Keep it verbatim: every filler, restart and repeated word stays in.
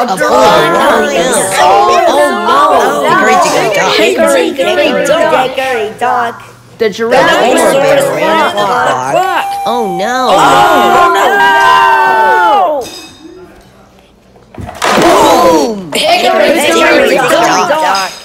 A bull. Oh, Oh, no. Hickory, Hickory, Dickory, Dickory, duck. The giraffe dinosaurs ran ran clock. clock. Oh, no. Oh, no. Boom! Hickory, Dickory, Dickory, duck. duck.